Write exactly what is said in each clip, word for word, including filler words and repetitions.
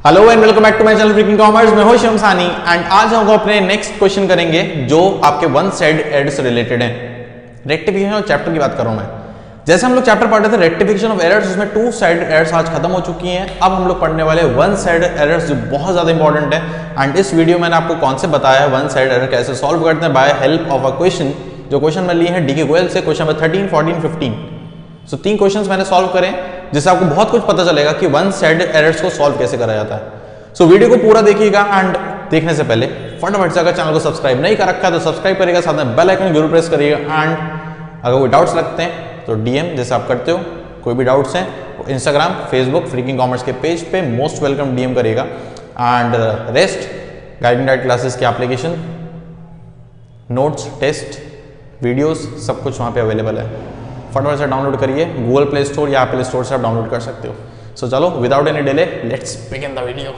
Hello and welcome back to my channel freaking commerce. मैं हूं शिवम सानी एंड आज हम अपने नेक्स्ट क्वेश्चन करेंगे जो आपके वन साइड एरर से रिलेटेड है। रेक्टिफिकेशन ऑफ चैप्टर की बात कर रहा हूं मैं। जैसे हम लोग चैप्टर पढ़ रहे थे रेक्टिफिकेशन ऑफ एरर्स, उसमें टू साइड एरर्स आज खत्म हो चुकी हैं। अब हम लोग पढ़ने वाले वन साइड एरर्स जो बहुत ज्यादा इंपॉर्टेंट है। एंड इस वीडियो में मैंने आपको कॉन्सेप्ट बताया है वन साइड एरर कैसे सॉल्व करते हैं by help of a question. जो क्वेश्चन मैं लिए हैं डी के गोयल से, question number thirteen, fourteen, fifteen. So तीन क्वेश्चंस मैंने सॉल्व करें जिससे आपको बहुत कुछ पता चलेगा कि वन साइड एरर्स को सॉल्व कैसे करा जाता है। सो so, वीडियो को पूरा देखिएगा एंड देखने से पहले फटाफट से अगर चैनल को सब्सक्राइब नहीं कर रखा है तो सब्सक्राइब करिएगा, साथ में बेल आइकन जरूर प्रेस करिएगा। एंड अगर कोई डाउट्स लगते हैं तो डीएम जैसे आप करते हो, कोई भी डाउट्स हैं इंस्टाग्राम, फेसबुक, फ्रीकिंग कॉमर्स के पेज पे मोस्ट वेलकम डीएम करिएगा। And rest guiding diet classes की एप्लीकेशन, नोट्स, टेस्ट, वीडियोस सब कुछ वहाँ पे अवेलेबल है। फटाफट से डाउनलोड करिए, गूगल प्ले स्टोर या एप्पल स्टोर से आप डाउनलोड कर सकते हो। सो so, चलो without any delay let's begin the video.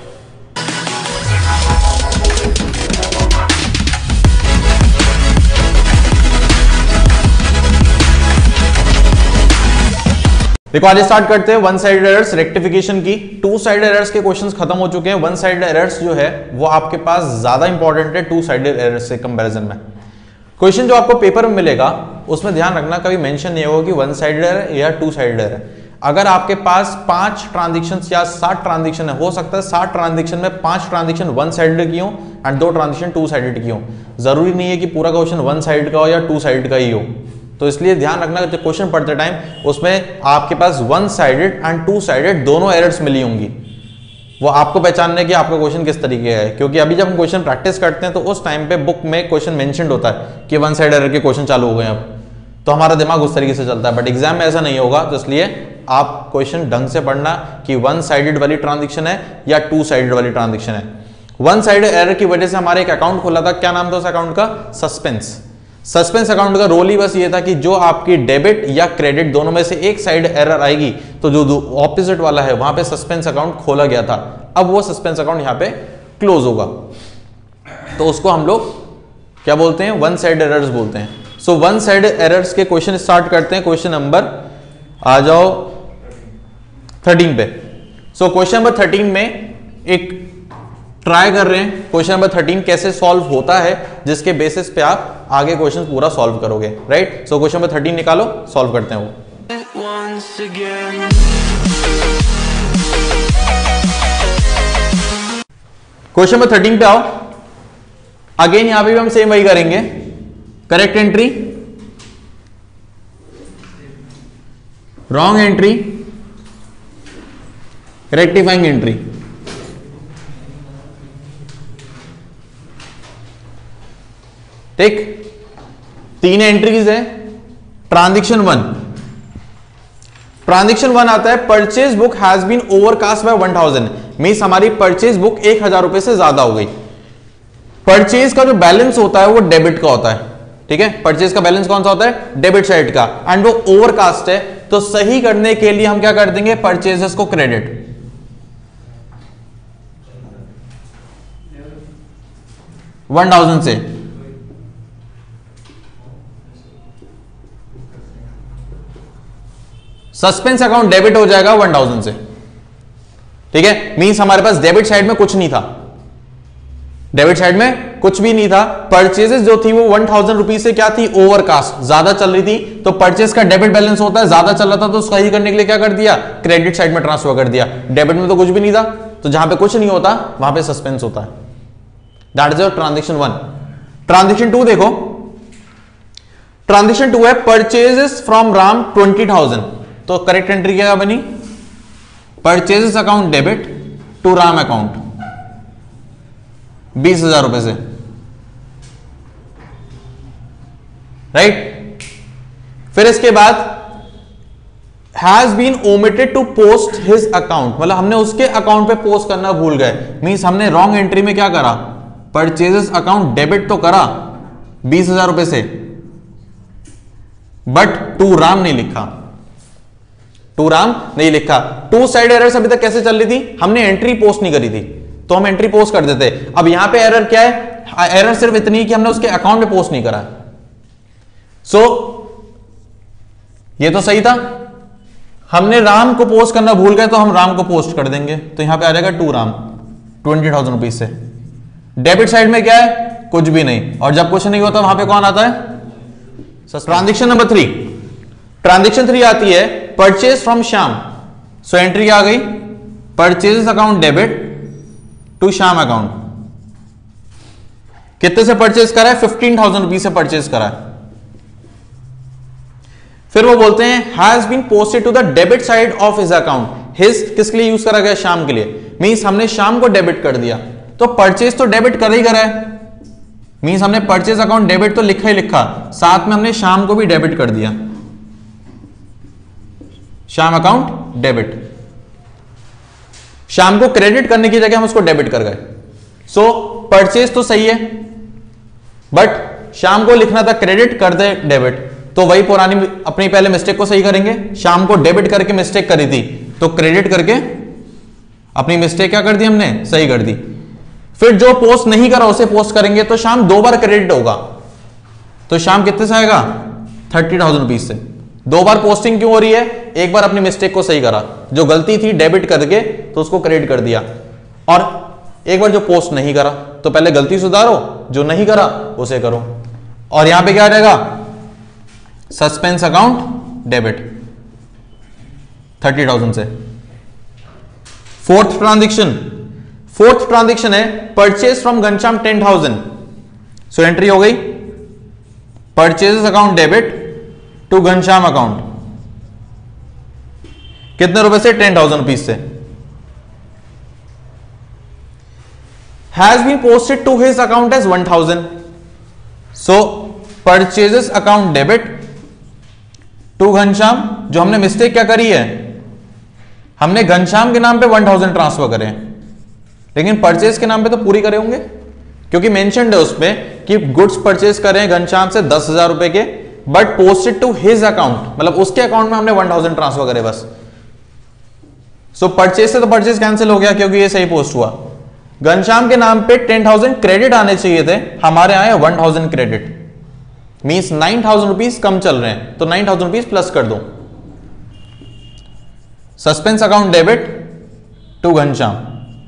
देखो आज स्टार्ट करते हैं वन साइड एरर्स रेक्टिफिकेशन की। टू साइड एरर्स के क्वेश्चंस खत्म हो चुके हैं। वन साइड एरर्स जो है वो आपके पास ज्यादा इंपॉर्टेंट है टू साइडेड एरर्स से कंपैरिजन में। क्वेश्चन जो आपको पेपर में मिलेगा उसमें ध्यान रखना कभी मेंशन नहीं होगा कि वन साइडेड है या टू साइडेड है। अगर आपके पास पांच ट्रांजैक्शन या सात ट्रांजैक्शन है, हो सकता है सात ट्रांजैक्शन में पांच ट्रांजैक्शन वन साइडेड की हो एंड दो ट्रांजैक्शन टू साइडेड की हो। जरूरी नहीं है कि पूरा क्वेश्चन वन साइड का हो या टू साइड का ही हो। तो इसलिए ध्यान रखना जब क्वेश्चन पढ़ते टाइम उसमें आपके पास one sided and two sided दोनों एरर्स मिली होंगी। वो आपको पहचानने की आपका क्वेश्चन किस तरीके का है, क्योंकि अभी जब हम क्वेश्चन प्रैक्टिस करते हैं तो उस टाइम पे बुक में क्वेश्चन मेंशन्ड होता है कि वन साइड एरर के क्वेश्चन चालू हो गए अब, तो हमारा दिमाग उस तरीके से चलता है। बट एग्जाम में ऐसा नहीं होगा, तो इसलिए आप क्वेश्चन ढंग से पढ़ना कि वन साइडेड वाली ट्रांजैक्शन है या टू साइडेड वाली ट्रांजैक्शन है। वन साइडेड एरर की वजह से हमारे एक अकाउंट खोला था, क्या नाम था उस अकाउंट का? सस्पेंस। सस्पेंस अकाउंट का रोल ही बस ये था कि जो आपकी डेबिट या क्रेडिट दोनों में से एक साइड एरर आएगी तो जो ऑपोजिट वाला है वहां पे सस्पेंस अकाउंट खोला गया था, अब वो सस्पेंस अकाउंट यहां पे क्लोज होगा। तो उसको हम लोग क्या बोलते हैं? वन साइड एरर्स बोलते हैं। सो वन साइड एरर्स के क्वेश्चन स्टार्ट करते हैं। क्वेश्चन नंबर आ जाओ थर्टीन पे। सो क्वेश्चन नंबर थर्टीन में एक ट्राई कर रहे हैं क्वेश्चन नंबर थर्टीन कैसे सॉल्व होता है, जिसके बेसिस पे आप आगे क्वेश्चन पूरा सॉल्व करोगे। Right, so question number thirteen निकालो, सॉल्व करते हैं वो। क्वेश्चन नंबर थर्टीन पे आओ। अगेन यहां पे भी हम सेम वही करेंगे। Correct entry, wrong entry, rectifying entry. ठीक, तीन एंट्रीज है। ट्रांजैक्शन वन, ट्रांजैक्शन वन आता है purchase book has been overcast by one thousand, means हमारी परचेज बुक एक हजार रुपए से ज्यादा हो गई। परचेज का जो बैलेंस होता है वो डेबिट का होता है। ठीक है, परचेज का बैलेंस कौन सा होता है? डेबिट साइड का, एंड वो ओवरकास्ट है। तो सही करने के लिए हम क्या कर देंगे? परचेजेस को क्रेडिट। वन थाउजेंड से सस्पेंस अकाउंट डेबिट हो जाएगा वन थाउजेंड से। ठीक है, मींस हमारे पास डेबिट साइड में कुछ नहीं था, डेबिट साइड में कुछ भी नहीं था। परचेजेस जो थी वो वन थाउजेंड रुपीज से क्या थी? ओवरकास्ट, ज्यादा चल रही थी। तो परचेज का डेबिट बैलेंस होता है, ज्यादा चल रहा था तो सही करने के लिए क्या कर दिया? क्रेडिट साइड में ट्रांसफर कर दिया। डेबिट में तो कुछ भी नहीं था, तो जहां पे कुछ नहीं होता वहां पे सस्पेंस होता है। That is your transaction one. Transaction two देखो, ट्रांजैक्शन टू है purchases from Ram twenty thousand. तो करेक्ट एंट्री क्या बनी? Purchases account debit to Ram account बीस हजार रुपए से। राइट, फिर इसके बाद has been omitted to post his account, मतलब हमने उसके अकाउंट पे पोस्ट करना भूल गए। मींस हमने रॉन्ग एंट्री में क्या करा? परचेजेस अकाउंट डेबिट तो करा बीस हजार रुपए से, बट टू राम नहीं लिखा। टू राम नहीं लिखा। टू साइड एरर्स अभी तक कैसे चल रही थी? हमने एंट्री पोस्ट नहीं करी थी तो हम एंट्री पोस्ट कर देते। अब यहां पे एरर क्या है? एरर सिर्फ इतनी है कि हमने उसके अकाउंट में पोस्ट नहीं करा। सो so, ये तो सही था, हमने राम को पोस्ट करना भूल गए तो हम राम को पोस्ट कर देंगे, तो यहां पे आ जाएगा to Ram. Twenty thousand rupees से। डेबिट साइड में क्या है, कुछ भी नहीं, और जब कुछ नहीं होता वहां पे कौन आता है, transaction number three. Transaction three आती है purchase from Shyam. So entry आ गई, purchase account debit to Shyam account. कितने से परचेज करा है, फिफ्टीन थाउजेंड रुपीज से परचेज करा है। फिर वो बोलते हैं has been posted to the debit side of his account. His किसके लिए यूज करा गया, श्याम के लिए। मींस हमने श्याम को डेबिट कर दिया, तो परचेज तो डेबिट कर ही करा है। मींस हमने परचेज अकाउंट डेबिट तो लिखा ही लिखा, साथ में हमने श्याम को भी डेबिट कर दिया, श्याम अकाउंट डेबिट। श्याम को क्रेडिट करने की जगह हम उसको डेबिट कर गए। सो परचेज तो सही है, बट श्याम को लिखना था क्रेडिट, कर दे डेबिट। तो वही पुरानी अपनी पहले मिस्टेक को सही करेंगे। श्याम को डेबिट करके मिस्टेक करी थी, तो क्रेडिट करके अपनी मिस्टेक क्या कर दी हमने, सही कर दी। फिर जो पोस्ट नहीं करा उसे पोस्ट करेंगे, तो शाम दो बार क्रेडिट होगा। तो शाम कितने से आएगा, थर्टी थाउजेंड रुपीज से। दो बार पोस्टिंग क्यों हो रही है, एक बार अपनी मिस्टेक को सही करा, जो गलती थी डेबिट करके तो उसको क्रेडिट कर दिया, और एक बार जो पोस्ट नहीं करा तो पहले गलती सुधारो, जो नहीं करा उसे करो। और यहां पे क्या रहेगा, suspense account debit thirty thousand से। फोर्थ ट्रांजेक्शन, फोर्थ ट्रांजेक्शन है purchase from Ghanshyam ten thousand. So entry हो गई purchase account debit to Ghanshyam account. कितने रुपए से, टेन थाउजेंड रुपीज से। Has been posted to his account as one thousand. So purchases account debit to Ghanshyam. जो हमने mistake क्या करी है, हमने घनश्याम के नाम पे वन थाउजेंड ट्रांसफर करे, लेकिन परचेज के नाम पे तो पूरी करे होंगे, क्योंकि मेंशन्ड है उसमें कि गुड्स परचेज करें घनश्याम से दस हजार रुपए के, but posted to his account, मतलब उसके अकाउंट में हमने वन थाउजेंड ट्रांसफर करे बस। सो परचेज से तो परचेज कैंसिल हो गया, क्योंकि ये सही पोस्ट हुआ। घनश्याम के नाम पे टेन थाउजेंड क्रेडिट आने चाहिए थे, हमारे आए one thousand credit. Means nine thousand rupees कम चल रहे हैं, तो नाइन थाउजेंड रुपीज प्लस कर दो। Suspense account debit to Ghanshyam,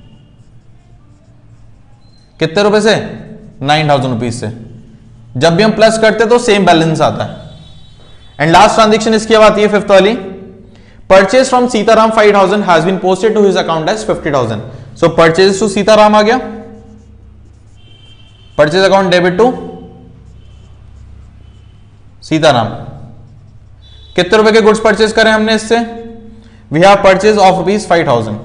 कितने रुपए से, नाइन थाउजेंड रुपीज से। जब भी हम प्लस करते तो सेम बैलेंस आता है। एंड लास्ट ट्रांजेक्शन इसकी अब आती है फिफ्थ वाली, purchase from Sitaram five thousand has been posted to his account as fifty thousand. So purchase to Sitaram आ गया, purchase account debit to Sitaram. कितने रुपए के गुड्स परचेज करें हमने इससे, we have purchase of rupees five thousand,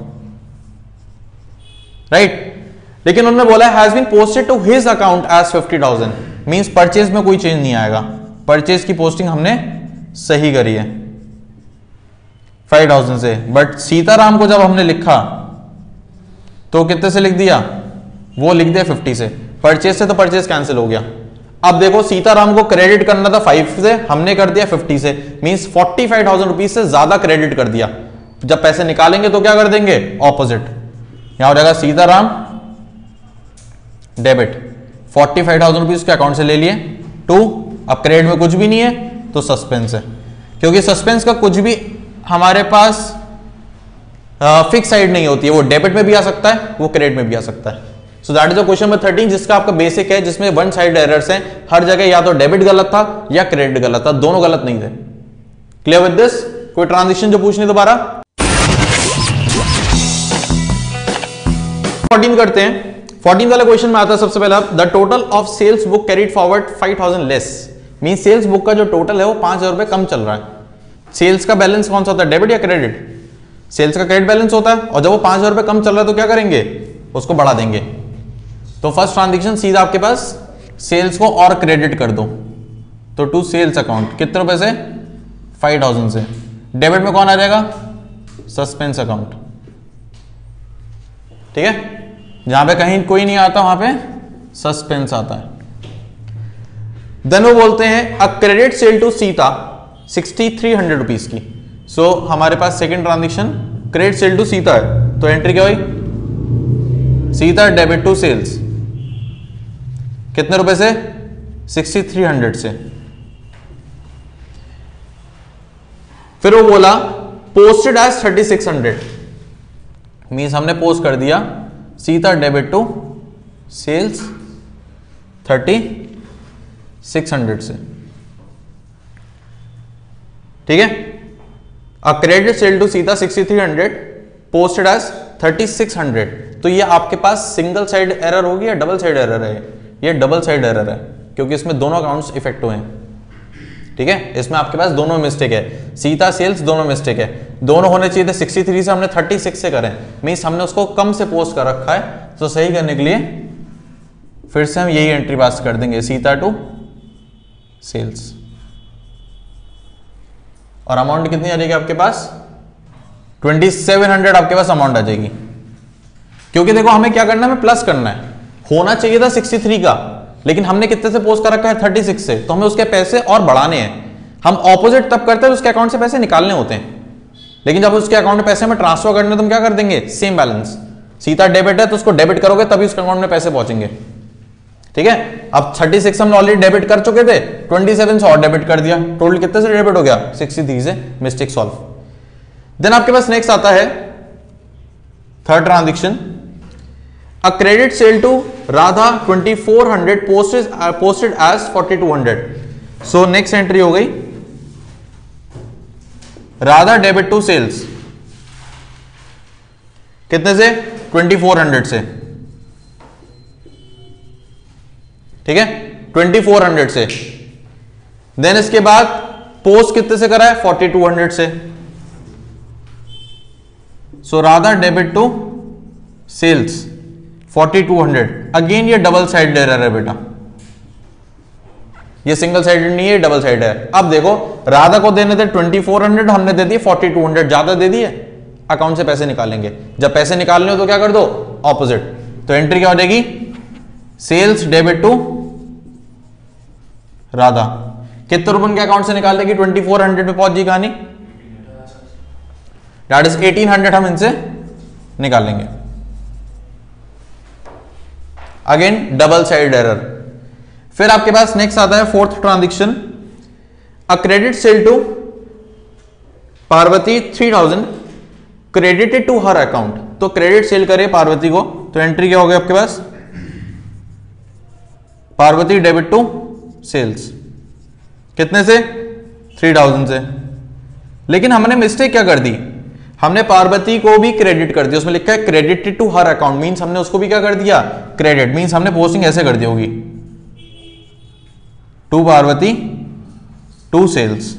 right. लेकिन उन्होंने बोला has been posted to his account as fifty thousand, means purchase में कोई चेंज नहीं आएगा, परचेज की पोस्टिंग हमने सही करी है फाइव थाउजेंड से। बट सीताराम को जब हमने लिखा तो कितने से लिख दिया, वो लिख दिया फिफ्टी से। परचेज से तो परचेज कैंसिल हो गया। अब देखो सीताराम को क्रेडिट करना था फाइव से, हमने कर दिया फिफ्टी से, means forty five thousand rupees से ज्यादा क्रेडिट कर दिया। जब पैसे निकालेंगे तो क्या कर देंगे, ऑपोजिट। यहां हो जाएगा Sitaram debit, forty five thousand rupees के अकाउंट से ले लिए टू, अब क्रेडिट में कुछ भी नहीं है तो सस्पेंस है, क्योंकि सस्पेंस का कुछ भी हमारे पास फिक्स साइड नहीं होती है, वो डेबिट में भी आ सकता है, वो क्रेडिट में भी आ सकता है। So that is the question number thirteen, जिसका आपका बेसिक है, जिसमें वन साइड एरर्स हैं। हर जगह या तो डेबिट गलत था या क्रेडिट गलत था, दोनों गलत नहीं थे। Clear with this? कोई ट्रांजिशन जो पूछनी दोबारा? फोर्टीन करते हैं। फोर्टीन वाले क्वेश्चन में आता है सबसे पहला, the total of sales book carried forward five thousand less. Mean sales book का जो टोटल है वो पांच हजार रुपए कम चल रहा है। सेल्स का बैलेंस कौन सा होता है, डेबिट या क्रेडिट? सेल्स का क्रेडिट बैलेंस होता है, और जब वो पांच हजार रुपए कम चल रहा है तो क्या करेंगे, उसको बढ़ा देंगे। तो फर्स्ट ट्रांजेक्शन सीधा आपके पास सेल्स को और क्रेडिट कर दो, तो टू सेल्स अकाउंट कितने रुपए से, फाइव थाउजेंड से। डेबिट में कौन आ जाएगा, सस्पेंस अकाउंट, ठीक है। जहां पे कहीं कोई नहीं आता वहां पे सस्पेंस आता है। देन वो बोलते हैं a credit sale to Sita sixty three hundred rupees की। सो so, हमारे पास second transaction credit sale to Sita है, तो एंट्री क्या हुई, सीता डेबिट टू सेल्स, कितने रुपए से, सिक्सटी थ्री हंड्रेड से। फिर वो बोला posted as thirty six hundred, means हमने पोस्ट कर दिया Sita debit to sales thirty six hundred से, ठीक है। A credit sale to Sita sixty three hundred posted as thirty six hundred. तो ये आपके पास सिंगल साइड एरर होगी या डबल साइड एरर है? ये डबल साइड एरर है, क्योंकि इसमें दोनों अकाउंट्स इफेक्ट हुए हैं, ठीक है। इसमें आपके पास दोनों मिस्टेक है, सीता सेल्स दोनों मिस्टेक है, दोनों होने चाहिए थे सिक्सटी थ्री से हमने थर्टी सिक्स से करें, मींस हमने उसको कम से पोस्ट कर रखा है। तो सही करने के लिए फिर से हम यही एंट्री पास कर देंगे, सीता टू सेल्स, और अमाउंट कितनी आ जाएगी आपके पास? ट्वेंटी सेवन हंड्रेड आपके पास अमाउंट आ जाएगी। क्योंकि देखो हमें क्या करना है, हमें प्लस करना है, होना चाहिए था सिक्सटी थ्री का, लेकिन हमने कितने से पोस्ट कर रखा है? थर्टी सिक्स से, तो हमें उसके पैसे और बढ़ाने हैं। हम ऑपोजिट तब करते हैं उसके अकाउंट से पैसे निकालने होते हैं, लेकिन जब उसके अकाउंट में पैसे हमें ट्रांसफर करने तो हम क्या कर देंगे? सेम बैलेंस, सीता डेबिट है तो उसको डेबिट करोगे तभी उसके अकाउंट में पैसे पहुंचेंगे, ठीक है। अब थर्टी सिक्स हमने ऑलरेडी डेबिट कर चुके थे, ट्वेंटी सेवन से और डेबिट कर दिया, टोटल कितने से डेबिट हो गया? सिक्सटी थ्री से, मिस्टेक सॉल्व। देन आपके पास नेक्स्ट आता है third transaction, a credit sale to Radha twenty four hundred posted posted as forty two hundred. So next entry हो गई राधा डेबिट टू सेल्स, कितने से? ट्वेंटी फोर हंड्रेड से, ठीक है, ट्वेंटी फोर हंड्रेड से। देन इसके बाद पोस्ट कितने से करा है? फोर्टी टू हंड्रेड से। So Radha debit to sales forty two hundred. Again ये डबल साइड एरर है बेटा, ये सिंगल साइडेड नहीं है, डबल साइड है। अब देखो राधा को देने थे ट्वेंटी फोर हंड्रेड, हमने दे दिए फोर्टी टू हंड्रेड, ज्यादा दे दिए, अकाउंट से पैसे निकालेंगे। जब पैसे निकालने हो तो क्या कर दो? ऑपोजिट। तो एंट्री क्या हो जाएगी? Sales debit to Radha. कितने रुपए के अकाउंट से निकालेगी? ट्वेंटी फोर हंड्रेड पे पहुंच जी कहानी, दैट इज एटीन हंड्रेड हम इनसे निकालेंगे। Again double side error. फिर आपके पास नेक्स्ट आता है fourth transaction, a credit sale to Parvati three thousand credited to her account. तो क्रेडिट सेल करे पार्वती को, तो एंट्री क्या हो गई आपके पास? पार्वती डेबिट टू सेल्स, कितने से? थ्री थाउजेंड से। लेकिन हमने मिस्टेक क्या कर दी? हमने पार्वती को भी क्रेडिट कर दिया, उसमें लिखा है credited to her account, means हमने उसको भी क्या कर दिया? क्रेडिट, मींस हमने पोस्टिंग ऐसे कर दी होगी, टू पार्वती टू सेल्स।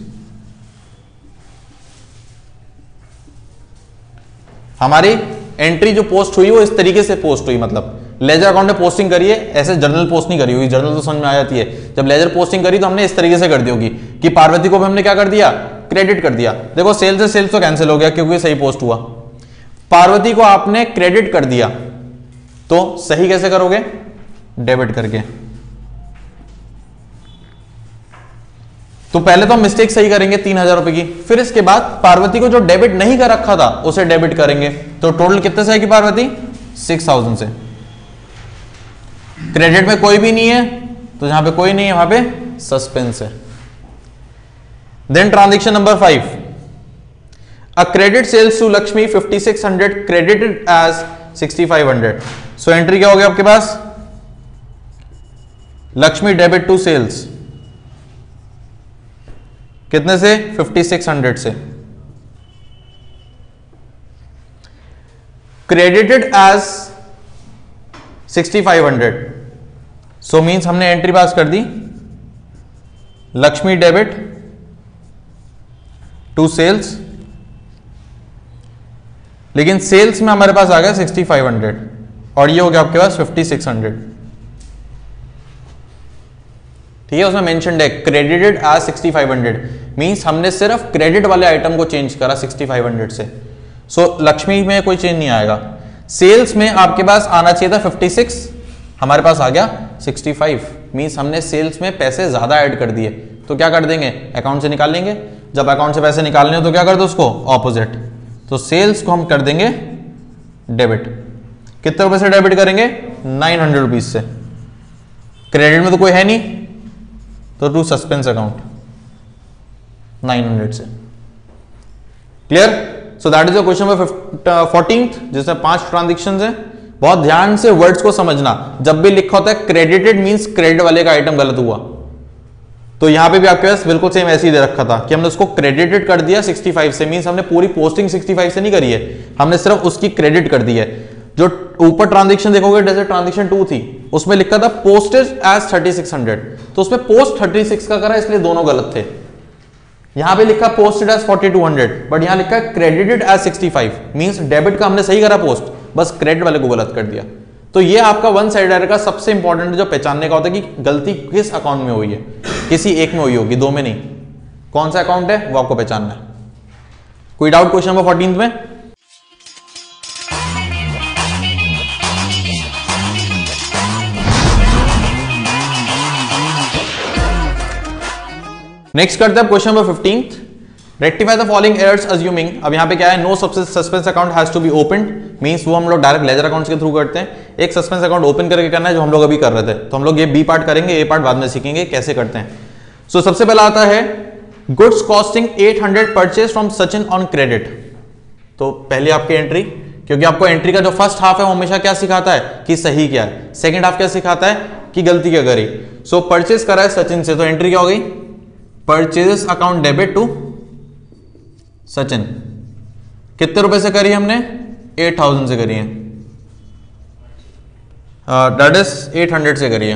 हमारी एंट्री जो पोस्ट हुई वो इस तरीके से पोस्ट हुई, मतलब लेजर अकाउंट में पोस्टिंग करिए, ऐसे जर्नल पोस्ट नहीं करी होगी, जर्नल तो समझ में आ जाती है। जब लेजर पोस्टिंग करी तो हमने इस तरीके से कर दी होगी कि पार्वती को भी हमने क्या कर दिया? क्रेडिट कर दिया। देखो सेल से सेल्स तो कैंसिल हो गया क्योंकि सही पोस्ट हुआ, पार्वती को आपने क्रेडिट कर दिया, तो सही कैसे करोगे? डेबिट करके। तो पहले तो हम मिस्टेक सही करेंगे तीन हजार रुपए की, फिर इसके बाद पार्वती को जो डेबिट नहीं कर रखा था उसे डेबिट करेंगे। तो टोटल कितने से आएगी पार्वती? सिक्स थाउजेंड से। क्रेडिट में कोई भी नहीं है, तो जहां पे कोई नहीं है वहां पे सस्पेंस है। Then transaction number five, a credit sales to Lakshmi fifty six hundred credited as sixty five hundred. So entry क्या हो गया आपके पास? लक्ष्मी डेबिट टू सेल्स, कितने से? फिफ्टी सिक्स हंड्रेड से। Credited as sixty five hundred, so means हमने entry pass कर दी लक्ष्मी डेबिट टू सेल्स, लेकिन सेल्स में हमारे पास आ गया सिक्सटी फाइव हंड्रेड और ये हो गया आपके पास फिफ्टी सिक्स हंड्रेड। ठीक है, उसमें मेंशन्ड है credited as sixty five hundred, means हमने सिर्फ क्रेडिट वाले आइटम को चेंज करा सिक्सटी फाइव हंड्रेड से। सो so, लक्ष्मी में कोई चेंज नहीं आएगा। सेल्स में आपके पास आना चाहिए था फिफ्टी सिक्स, हमारे पास आ गया सिक्सटी फाइव, मींस हमने सेल्स में पैसे ज्यादा ऐड कर दिए। तो क्या कर देंगे? अकाउंट से निकाल लेंगे। जब अकाउंट से पैसे निकालने हो तो क्या कर दो उसको? ऑपोजिट। तो सेल्स को हम कर देंगे डेबिट। कितने रुपए से डेबिट करेंगे? नाइन हंड्रेड रुपीज से। क्रेडिट में तो कोई है नहीं, तो to suspense account nine hundred से। Clear? So that is the question number fourteenth, जिसमें पांच ट्रांजेक्शंस हैं। बहुत ध्यान से वर्ड्स को समझना, जब भी लिखा होता है क्रेडिटेड मींस क्रेडिट वाले का आइटम गलत हुआ, तो यहां पे भी आपके पास बिल्कुल सेम ऐसे ही दे रखा था कि हमने उसको क्रेडिटेड कर दिया पैंसठ से, मींस हमने पूरी पोस्टिंग पैंसठ से नहीं करी है, हमने सिर्फ उसकी क्रेडिट कर दी है। जो ऊपर ट्रांजैक्शन देखोगे जैसे ट्रांजैक्शन टू थी उसमें लिखा था postage as thirty six hundred, तो उसमें पोस्ट थर्टी सिक्स का करा इसलिए दोनों गलत थे। यहां पे लिखा posted as forty two hundred, but यहां लिखा credited as sixty five, means debit का हमने सही करा पोस्ट, बस क्रेडिट वाले को गलत कर दिया। तो ये आपका वन साइड एरर का सबसे इंपॉर्टेंट जो पहचानने का होता है कि गलती किस अकाउंट में हुई है, किसी एक में हुई होगी, दो में नहीं। कौन सा अकाउंट है वो आपको पहचानना है। कोई डाउट क्वेश्चन नंबर फोर्टीन में? नेक्स्ट करते हैं question number fifteen. Rectify the following errors assuming, अब यहां पे क्या है, no suspense account has to be opened, means वो हम लोग डायरेक्ट लेजर अकाउंट्स के थ्रू करते हैं। एक सस्पेंस अकाउंट ओपन करके करना है जो हम लोग अभी कर रहे थे, तो हम लोग ये बी पार्ट करेंगे, ए पार्ट बाद में सीखेंगे कैसे करते हैं। सो so, सबसे पहला आता है goods costing eight hundred purchase from Sachin on credit. तो पहले आपकी एंट्री, क्योंकि आपको एंट्री का जो फर्स्ट हाफ है वो हमेशा क्या सिखाता है कि सही क्या है, सेकंड हाफ क्या सिखाता है कि गलती क्या करी। सो so, परचेज करा है सचिन से, तो एंट्री क्या हो गई, purchases account debit to Sachin. कितने रुपए से करी हमने, एट थाउजेंड से करी है, दैट इज एट हंड्रेड से करी है,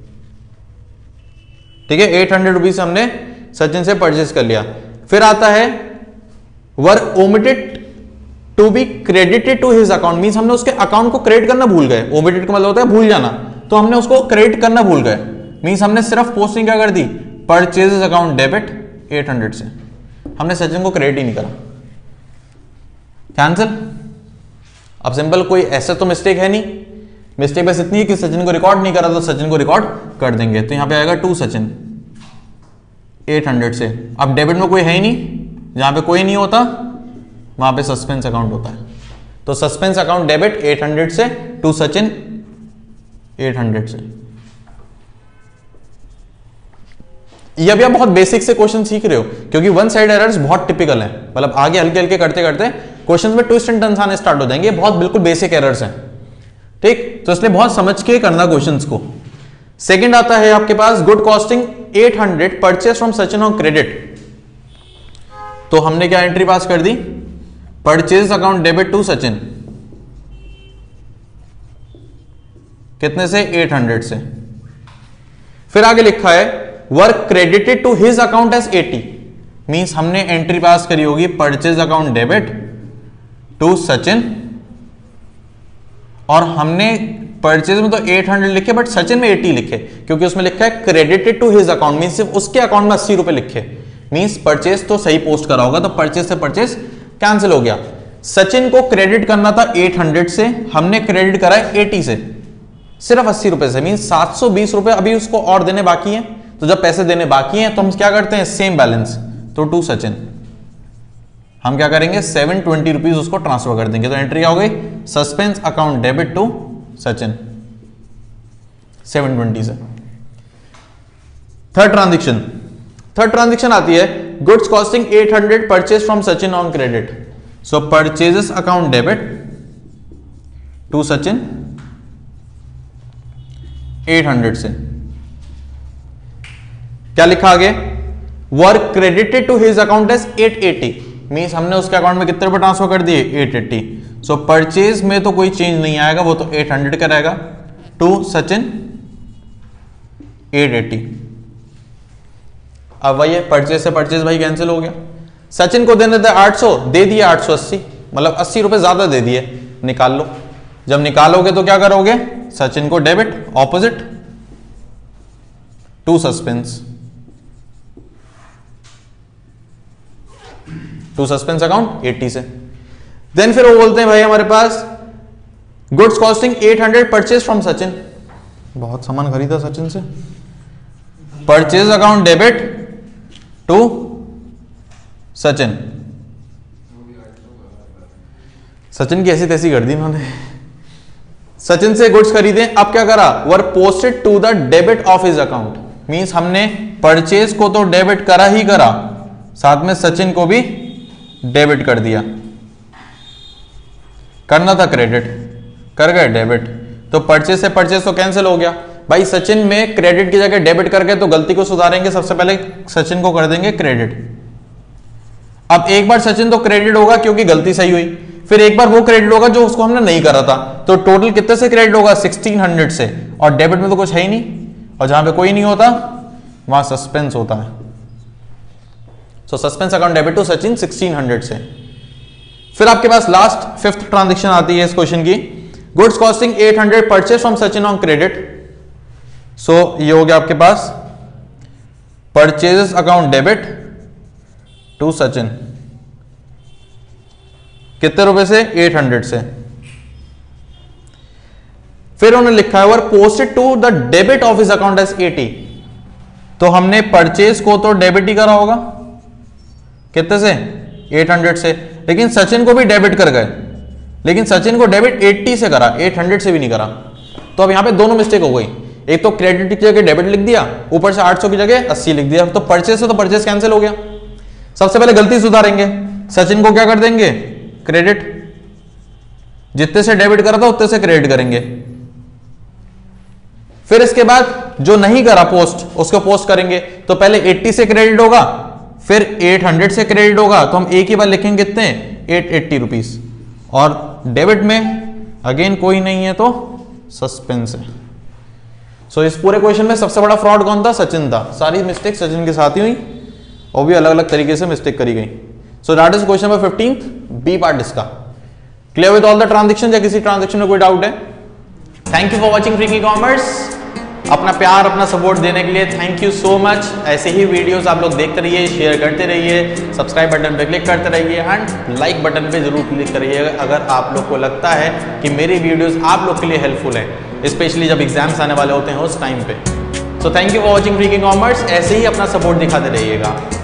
ठीक है। एट हंड्रेड रुपीज हमने सचिन से परचेज कर लिया। फिर आता है were omitted to be credited to his account, means हमने उसके अकाउंट को क्रेडिट करना भूल गए। ओमिटेड का मतलब होता है भूल जाना, तो हमने उसको क्रेडिट करना भूल गए, मींस हमने सिर्फ पोस्टिंग क्या कर दी, purchases account debit eight hundred से, हमने सचिन को क्रेडिट ही नहीं करा, कैंसिल। अब सिंपल, कोई ऐसा तो मिस्टेक है नहीं, मिस्टेक बस इतनी है कि सचिन को रिकॉर्ड नहीं करा, तो सचिन को रिकॉर्ड कर देंगे। तो यहां पे आएगा टू सचिन एट हंड्रेड से। अब डेबिट में कोई है ही नहीं, जहां पे कोई नहीं होता वहां पे सस्पेंस अकाउंट होता है, तो suspense account debit eight hundred से टू सचिन एट हंड्रेड से। ये अभी आप बहुत बेसिक से क्वेश्चन सीख रहे हो, क्योंकि वन साइड एरर्स बहुत टिपिकल हैं, मतलब आगे हल्के हल्के करते करते क्वेश्चंस में ट्विस्ट एंड टर्न्स आने स्टार्ट हो जाएंगे, बहुत बिल्कुल बेसिक एरर्स हैं, ठीक। तो इसलिए बहुत समझ के करना क्वेश्चंस को। सेकंड आता है आपके पास good costing eight hundred purchase from Sachin on credit. तो हमने क्या एंट्री पास कर दी, purchase account debit to Sachin, कितने से, एट हंड्रेड से। फिर आगे लिखा है work credited to his account as eighty, means हमने एंट्री पास करी होगी purchase account debit to Sachin, और हमने परचेज में तो एट हंड्रेड लिखे बट सचिन में एटी लिखे, क्योंकि उसमें लिखा है credited to his account, means सिर्फ उसके अकाउंट में अस्सी रुपए लिखे, मींस परचेज तो सही पोस्ट करा होगा, तो परचेज से परचेज कैंसिल हो गया। सचिन को क्रेडिट करना था एट हंड्रेड से, हमने क्रेडिट करा है एटी से, सिर्फ अस्सी रुपए से, मींस सात सौ बीस रुपए अभी उसको और देने बाकी है। तो जब पैसे देने बाकी हैं तो हम क्या करते हैं, सेम बैलेंस, तो टू सचिन हम क्या करेंगे, सेवन ट्वेंटी रुपीज उसको ट्रांसफर कर देंगे। तो एंट्री क्या हो गई, suspense account debit to Sachin seven twenty से। थर्ड ट्रांजेक्शन, थर्ड ट्रांजेक्शन आती है goods costing eight hundred purchase from Sachin on credit. So purchases account debit to Sachin eight hundred से। क्या लिखा आगे, work credited to his account as eight eighty, means हमने उसके account में कितने रुपए ट्रांसफर कर दिए, एट एटी। सो परचेज में तो कोई चेंज नहीं आएगा, वो तो एट हंड्रेड का रहेगा, टू सचिन एट एटी। अब वही है, परचेज से परचेज भाई कैंसिल हो गया। सचिन को देने थे आठ सौ, दे दिए आठ सौ अस्सी, मतलब अस्सी रुपए ज्यादा दे दिए, निकाल लो। जब निकालोगे तो क्या करोगे, सचिन को debit, opposite to suspense, to suspense account eighty से। देन फिर वो बोलते हैं भाई हमारे पास goods costing eight hundred purchase from Sachin, बहुत सामान खरीदा सचिन से, purchase account debit to Sachin. Sachin की ऐसी तैसी कर दी उन्होंने, सचिन से गुड्स खरीदे, अब क्या करा, were posted to the debit of his account, means हमने परचेज को तो डेबिट करा ही करा, साथ में सचिन को भी डेबिट कर दिया, करना था क्रेडिट, कर गए डेबिट, तो परचेज से परचेज तो कैंसिल हो गया भाई। सचिन में क्रेडिट की जगह डेबिट कर गए तो गलती को सुधारेंगे, सबसे पहले सचिन को कर देंगे क्रेडिट। अब एक बार सचिन तो क्रेडिट होगा क्योंकि गलती सही हुई, फिर एक बार वो क्रेडिट होगा जो उसको हमने नहीं करा था, तो टोटल कितने से क्रेडिट होगा, सोलह सौ से, और डेबिट में तो कुछ है ही नहीं, और जहां पे कोई नहीं होता वहां सस्पेंस होता है। So suspense account debit to Sachin सोलह सौ से। फिर आपके पास लास्ट फिफ्थ ट्रांजेक्शन आती है इस क्वेश्चन की, गुड्स कॉस्टिंग आठ सौ purchase from Sachin on credit. So ये हो गया आपके पास purchases account debit to Sachin, कितने रुपए से, आठ सौ से। फिर उन्होंने लिखा है posted to the debit of his account as अस्सी, तो हमने परचेज को तो डेबिट ही करा होगा, कितने से, आठ सौ से, लेकिन सचिन को भी डेबिट कर गए, लेकिन सचिन को डेबिट अस्सी से करा, आठ सौ से भी नहीं करा। तो अब यहां पे दोनों मिस्टेक हो गई, एक तो क्रेडिट की जगह डेबिट लिख दिया, ऊपर से आठ सौ की जगह अस्सी लिख दिया, तो परचेज से तो परचेज कैंसिल हो गया। सबसे पहले गलती सुधारेंगे, सचिन को क्या कर देंगे, क्रेडिट, जितने से डेबिट करा था उतने से क्रेडिट करेंगे। फिर इसके बाद जो नहीं करा पोस्ट, उसको पोस्ट करेंगे, तो पहले अस्सी से क्रेडिट होगा, फिर आठ सौ से क्रेडिट होगा, तो हम एक ही बार लिखेंगे कितने, आठ सौ अस्सी रुपीस, और डेबिट में अगेन कोई नहीं है तो सस्पेंस है। सो so, इस पूरे क्वेश्चन में सबसे बड़ा फ्रॉड कौन था, सचिन था। सारी मिस्टेक सचिन के साथ ही हुई और भी अलग अलग तरीके से मिस्टेक करी गई। So that is question number fifteenth, B part इसका। Clear with all the transaction, या किसी ट्रांजेक्शन में कोई डाउट है? Thank you for watching Freaky Commerce. अपना प्यार, अपना सपोर्ट देने के लिए थैंक यू सो मच। ऐसे ही वीडियोस आप लोग देखते रहिए, शेयर करते रहिए, सब्सक्राइब बटन पे क्लिक करते रहिए एंड लाइक बटन पे जरूर क्लिक करिए अगर आप लोग को लगता है कि मेरी वीडियोस आप लोग के लिए हेल्पफुल है, स्पेशली जब एग्जाम्स आने वाले होते हैं उस टाइम पे। So thank you for watching Freaky Commerce. ऐसे ही अपना सपोर्ट दिखाते रहिएगा।